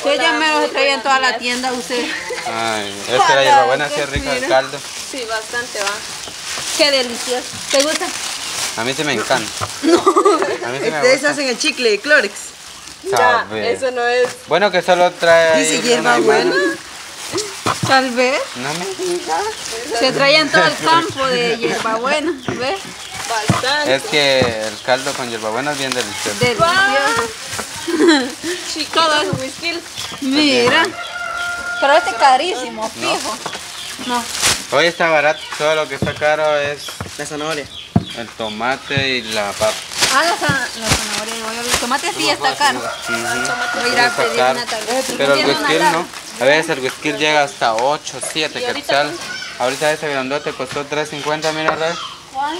Que ya me los traía en toda la tienda usted. Ay, es que la hierbabuena sí es rica el caldo. Sí, bastante va. Qué delicioso. ¿Te gusta? A mí sí me encanta. A mí sí me Ustedes gusta. hacen el chicle de Clórex. Ya, Sabe. eso no es. Bueno, que solo trae ahí Dice una hierbabuena. limona. Tal vez. No me digas. Se traían todo el campo de hierbabuena. ¿Ves? Bastante. Es que el caldo con hierbabuena es bien delicioso. Delicioso. Todo es whisky. Mira. Pero este es carísimo, fijo. No. Hoy está barato, todo lo que está caro es La zanahoria. el tomate y la papa. Ah, la zanahoria. El tomate sí está caro. Ujú. Voy a ir a Está pedir caro. una tableta. Pero el ¿Tiene una whisky lata? no. A veces el whisky llega hasta 8, 7 quetzal. Ahorita ese grandote costó 3.50, mira, Ray. ¿Cuál?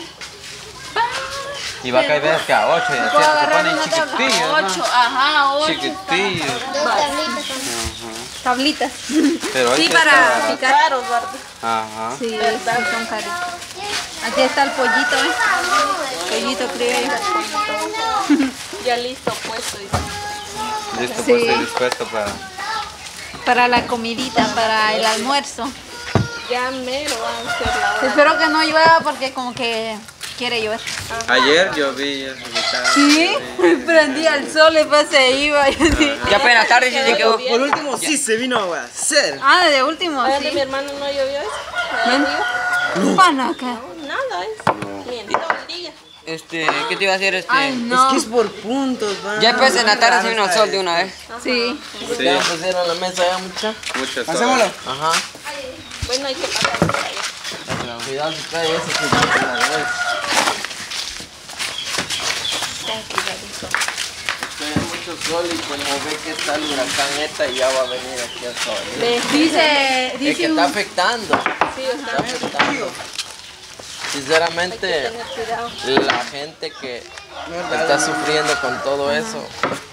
Y va a caer veces que a 8 y a 7 Puedo se agarrar ponen una tabla. chiquitillos, 8, ¿no? ajá, 8. Chiquitillos. Tablitas. Pero hoy Sí, sí está para barato. picar. Caros, ¿verdad? Ajá. Sí, son caritos. Aquí está el pollito, ¿eh? Pollito criollo. Ya listo, puesto. Listo, Sí. pues estoy dispuesto Para la comidita, para el almuerzo. Ya mero van a ser la hora. Espero que no llueva porque como que quiere llover. Ayer lloví, estaba- Sí, prendía el sol y después se iba. Ya apenas tarde sí se quedó. Por último, sí se vino a hacer. Ah, de último, Oigan, de sí. mi hermano no llovió eso. Panaca. Nada, es. Bien, todo el día. ¿Qué te iba a decir? Ay, Es no. que es por puntos, va. Ya después en la tarde se vino el sol de una vez. Sí. Sí, Ya pusieron la mesa ya mucha. mucho sol. Hacémoslo. Ajá. Bueno, hay que pasar por allá. Cuidado si cae ese que ya la ves. Hay mucho sol y como ve que está el huracán ETA ya va a venir aquí a sol. Dice, Es que dice está afectando. Sí, Está afectando. Sinceramente, tener cuidado. la gente que está sufriendo con todo eso,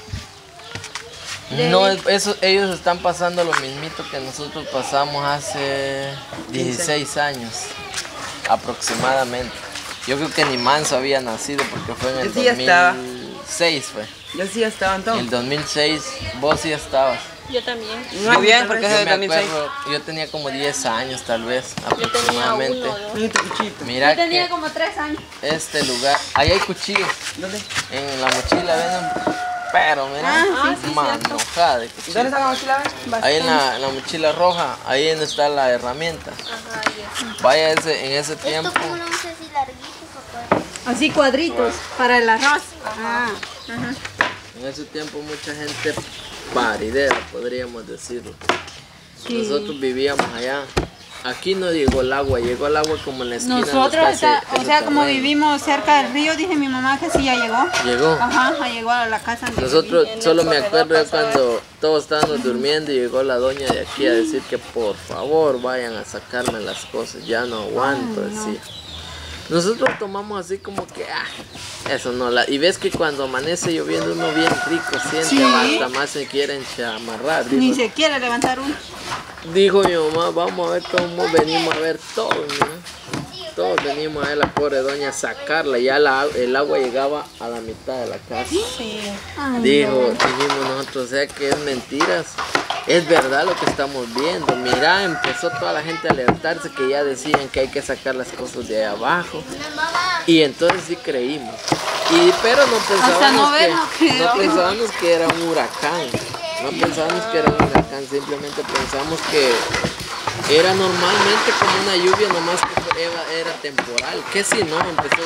no es, ellos están pasando lo mismito que nosotros pasamos hace 16 años aproximadamente. Yo creo que ni Manso había nacido porque fue en el Yo sí ya estaba. 2006 fue. Yo sí ya estaba En entonces. el 2006 vos sí estabas. Yo también. Muy bien, porque es Yo de me 2006. acuerdo, yo tenía como 10 años tal vez Yo tenía aproximadamente. 1 o 2. Mira tu cuchito. Mira Yo tenía que como 3 años. este lugar, ahí hay cuchillos. ¿Dónde? En la mochila ven, pero mira, manojada de cuchillo. ¿Dónde está la mochila? Ahí en la mochila roja, ahí donde está la herramienta. Ajá, ya. Vaya en ese tiempo. Esto como no sé si larguitos o cuál. Así cuadritos para el arroz. Ah. En ese tiempo mucha gente paridera, podríamos decirlo. Sí. Nosotros vivíamos allá. Aquí no llegó el agua como en la esquina. donde Nosotros, está o sea, como vivimos cerca del río, dice mi mamá que sí ya llegó. Llegó. Ajá, ya llegó a la casa. donde Nosotros, En el solo me corredor acuerdo de pasaba cuando todos estábamos durmiendo y llegó la doña de aquí a decir que por favor vayan a sacarme las cosas, ya no aguanto, decía. Nosotros tomamos así como que, eso no, y ves que cuando amanece lloviendo uno bien rico siente, Sí. hasta más se quieren chamarrar. Ni Dijo, se quiere levantar uno. dijo mi mamá, vamos a ver cómo venimos a ver todos, mira. Todos venimos a ver la pobre doña a sacarla, ya el agua llegaba a la mitad de la casa. Ay, Dijimos nosotros, o sea que es mentiras, es verdad lo que estamos viendo. Mira, empezó toda la gente a alertarse que ya decían que hay que sacar las cosas de ahí abajo. Y entonces sí creímos. Pero no Hasta no pensábamos, verlo, pensábamos que era un huracán. No pensábamos que era un huracán, simplemente pensamos que era normalmente como una lluvia, nomás que era temporal. Que si no, empezó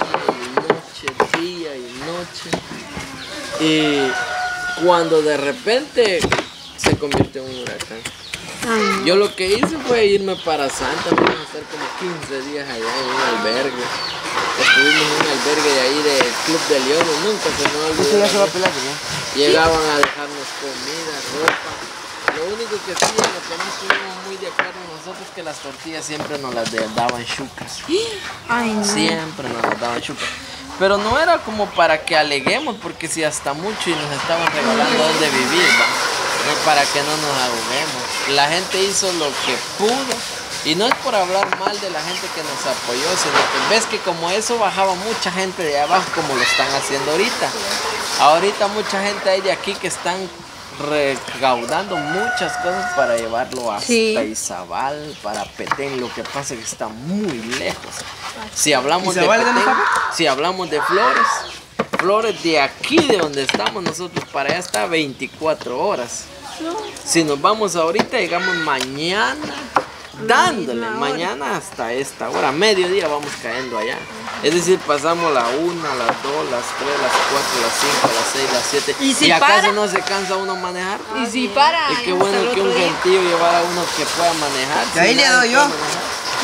día y noche. Y cuando de repente se convirtió en un huracán. Yo lo que hice fue irme para Santa, vamos a estar como 15 días allá en un albergue. Estuvimos en un albergue de ahí del Club de Leones, nunca se me olvidó. ya se va a pelar, ¿no? Llegaban a dejarnos comida, ropa. Lo único que sí, en lo que no estuvimos muy de acuerdo nosotros es que las tortillas siempre nos las daban chucas. Ay, no. Siempre nos las daban chucas. Pero no era como para que aleguemos, porque si hasta mucho y nos estaban regalando donde vivir, ¿va? No es para que no nos ahoguemos. La gente hizo lo que pudo. Y no es por hablar mal de la gente que nos apoyó, sino que ves que como eso bajaba mucha gente de abajo como lo están haciendo ahorita. Ahorita mucha gente hay de aquí que están recaudando muchas cosas para llevarlo hasta Sí. Izabal, para Petén. Lo que pasa es que está muy lejos. Si hablamos de ¿Izabal dónde Petén, está? si hablamos de Flores, Flores de aquí de donde estamos nosotros para allá está 24 horas. Si nos vamos ahorita, llegamos mañana dándole, mañana hasta esta hora, mediodía vamos cayendo allá. Es decir, pasamos la 1, las 2, las 3, las 4, las 5, las 6, las 7. ¿Y si acaso para? no se cansa uno manejar? Y si para. Y qué bueno hasta el que un otro día. gentío llevara a uno que pueda manejar. De ahí si le nadie doy yo. puede manejar.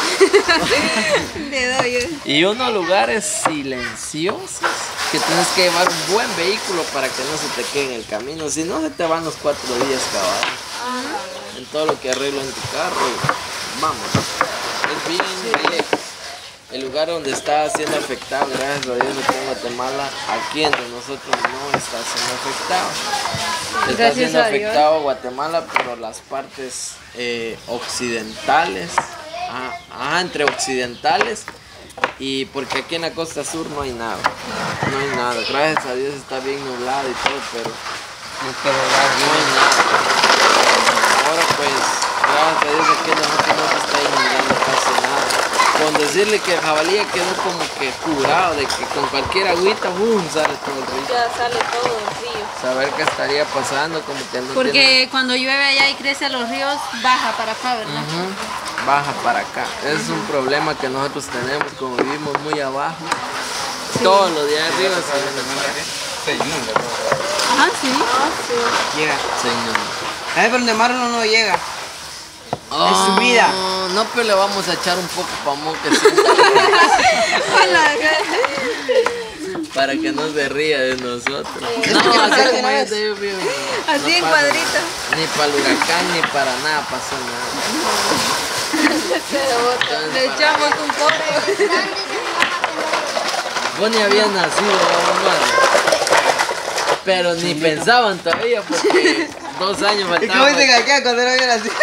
Le doy yo. Y unos lugares silenciosos que tienes que llevar un buen vehículo para que no se te quede en el camino. Si no, se te van los 4 días caballos. En todo lo que arreglo en tu carro. Y vamos. Es bien lejos. El lugar donde está siendo afectado, gracias a Dios, aquí en Guatemala, aquí entre nosotros no está siendo afectado. Está Gracias siendo a Dios. afectado Guatemala, pero las partes occidentales, entre occidentales, y porque aquí en la costa sur no hay nada. No hay nada. Gracias a Dios está bien nublado y todo, pero no hay nada. Ahora pues, gracias a Dios aquí en nosotros no se está inundando casi nada. Con decirle que el jabalí quedó como que curado de que con cualquier agüita, sale todo el río. Ya sale todo el río. Saber qué estaría pasando, como que no Porque tiene- cuando llueve allá y crecen los ríos, baja para acá, ¿verdad? Ujú, baja para acá. Ese es un problema que nosotros tenemos, como vivimos muy abajo. Todos los días arriba se viene para acá. Se inunda. Ajá, sí. Llega. Se inunda. Ahí por donde Marlon no llega. Es su vida. No, pero le vamos a echar un poco que sí, para que no se ría de nosotros. No, así como yo te digo, vivo, no Así en pasa cuadrito. nada. Ni para el huracán ni para nada pasó nada. Le echamos un poco. Vos ni habías nacido, mamá. Pero ni pensaban todavía porque 2 años ¿Y cómo faltaban. dice acá cuando no viene así?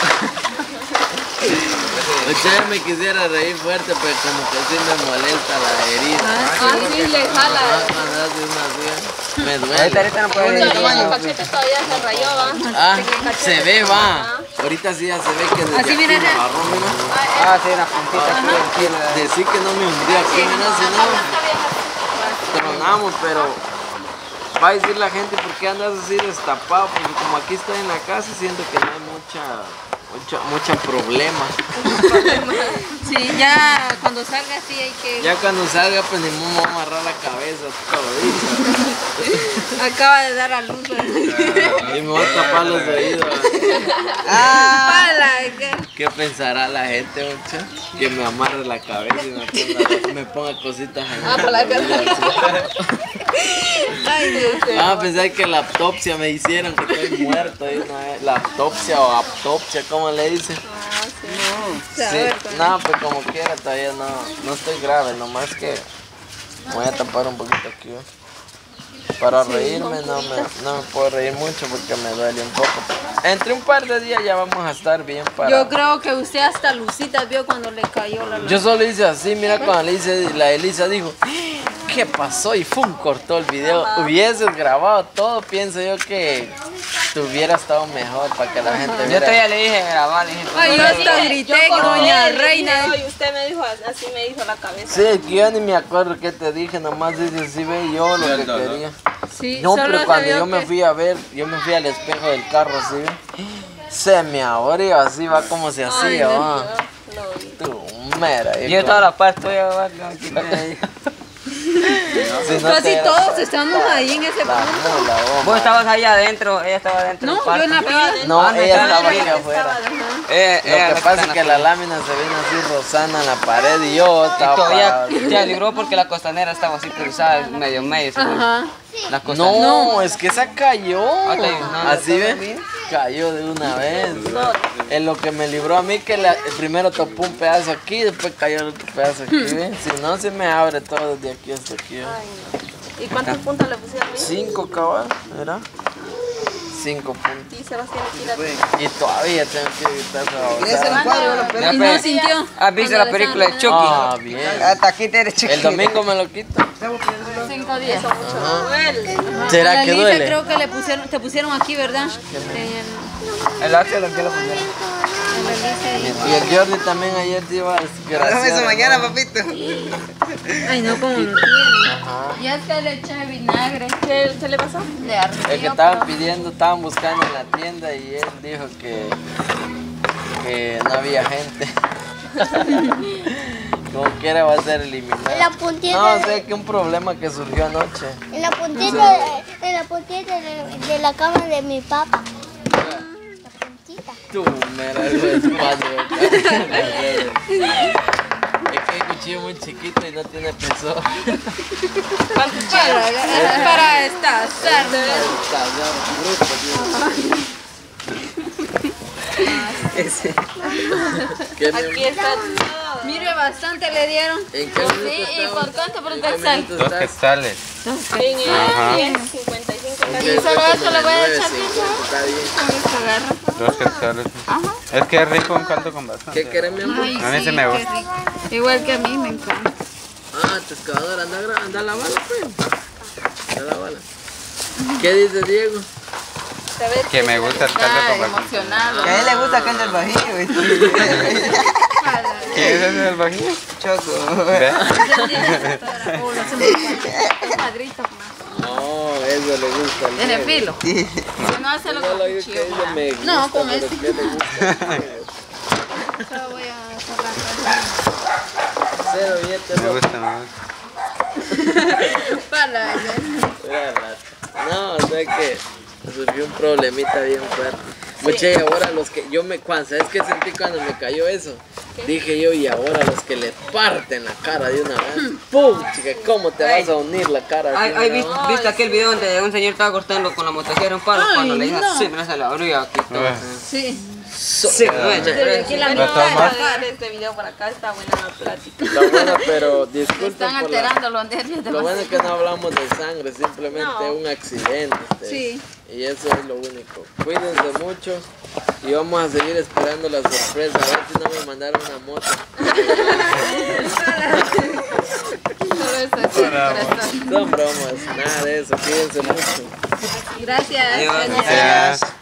Ustedes me quisiera reír fuerte, pero como que sí me molesta la herida. Así le jala. Cuando hace una así, me Ahorita duele. no puede venir. Todavía el cachete todavía se rayó, ¿va? Ah, se ve, va. Ahorita sí ya se ve que desde Así, aquí mira, me agarró, mira. Ah, sí, la puntita aquí encima. Decir que no me hundí aquí, mira, si no, tronamos, pero va a decir la gente, ¿por qué andas así destapado? Porque como aquí estoy en la casa, siento que no hay mucha problema. Sí, ya cuando salga sí hay que... Ya cuando salga, pues ni modo, vamos a amarrar la cabeza todavía. Acaba de dar a luz. Y me voy a tapar los oídos. Pala, ¿Qué pensará la gente, mucha? Que me amarre la cabeza y me ponga cositas en por la Ay, Dios. a pensar que la autopsia me hicieron, que estoy muerto de una vez. La autopsia o autopsia, ¿cómo le dicen? Sí, no, pues como quiera, todavía no estoy grave, nomás que voy a tapar un poquito aquí. Para reírme no me puedo reír mucho porque me duele un poco. Entre un par de días ya vamos a estar bien para... Yo creo que usted hasta Lucita vio cuando le cayó la luz. Yo solo hice así, mira cuando le hice, la Elisa dijo, ¿qué pasó? Y cortó el video. Hubieses grabado todo, pienso yo que tuviera estado mejor para que la gente Yo viera. todavía le dije grabar, le dije. Ay, yo hasta grité que doña Reina. Y usted me dijo, así me dijo la cabeza. Sí, que yo ni me acuerdo qué te dije, nomás dice, sí ve yo lo que quería. Sí, No, solo pero se cuando vio yo me que- fui a ver, yo me fui al espejo del carro, así, ¿ve? Se me abrió así, va como se hacía, va. Tú, mera. y Yo con- toda la parte voy a ver, no, quítate. si no Casi te era- todos estamos ahí en ese La punto. mula, vos, Vos ma. estabas allá adentro, ella estaba adentro. No, del yo en la parque. pila. No, Ah, no, ella estaba estaba en aquí la afuera. Ella Lo que pasa es que la lámina se vino así rozando en la pared y yo estaba todavía parado. ya libró porque la costanera estaba así cruzada, medio. Ajá. La costanera. No, es que esa cayó. te digo, no, Así no, ven, cayó de una vez. En lo que me libró a mí que primero topó un pedazo aquí, después cayó el otro pedazo aquí, ¿ven? Si no se me abre todo desde aquí hasta aquí. ¿ven? ¿Y cuántos puntos le pusieron? 5 cabal, ¿verdad? 5 puntos. Y Sebastián aquí Y todavía tengo que evitar esa Y no sintió. ¿Has visto la película de Chucky? Ah, bien. Hasta aquí te eres El domingo me lo quito. 5 días. ¿Será A la que Lisa duele? creo que te pusieron aquí, ¿verdad? El Axel, ¿a qué le pusieron? Y el Jordi también ayer se iba a Dame eso mañana, papito. Ay, no, como no tiene. Ya es que le eché vinagre. ¿Qué le pasó? De arriba. Es que estaban buscando en la tienda y él dijo que no había gente. Como quiera va a ser eliminado. En la puntita. No, sé que un problema que surgió anoche. En la puntita, de la cama de mi papá. La puntita. Tú, mira, algo de espacio. Es que el cuchillo es muy chiquito y no tiene peso. Para esta cerda. Aquí está todo. Mire, bastante le dieron. ¿En qué minuto Sí, ¿y estamos? por cuánto? ¿Por ¿En qué qué sal? minuto 2 estás? quetzales. En Ajá. el 55 Ok, pesos. solo está eso como le voy a en echar 9.50, está bien. 2 quetzales. Es que es rico un caldo con bastante. ¿Qué querés, mi amor? Ay, A mí sí, se me qué gusta. rico. Igual que a mí me encanta. Ah, tu excavadora, anda a la bala, pues. Anda a la bala. ¿Qué dice Diego? Que me gusta el caldo con bastante. Emocionado. Que a él le gusta acá en el bajillo. ¿Qué es ese del bajillo? Choco. ¿Ve? No, eso le gusta. al Tiene Diego. filo. No, hace lo No lo con digo que cuchillo. ella me gusta, No, con pero este. es que le gusta. Solo voy a cerrar. Cero billetes, Me no. gusta, me gusta. Para Mira, no, o sea que surgió un problemita bien fuerte. Mucha, y ahora los que yo me ¿sabes qué sentí cuando me cayó eso? Dije yo, y ahora los que le parten la cara de una vez. ¡Pum! Chica, ¿cómo te vas a unir la cara? así ¿Hay de una vez? visto aquel video donde un señor estaba cortando con la motosierra un palo? Cuando le dijo, sí, mira, se le abrió aquí todo. Sí. Sí, Aquí la ¿Lo mitad tomas? Este video por acá está buena la plática. Está buena, pero disculpen están por la... alterando los nervios de Lo bueno es que no hablamos de sangre, simplemente es un accidente. Sí. Y eso es lo único. Cuídense mucho y vamos a seguir esperando la sorpresa. A ver si no me mandaron una moto. Solo eso es corazón. Son bromas, nada de eso. Cuídense mucho. Gracias. Adiós. Gracias. Gracias.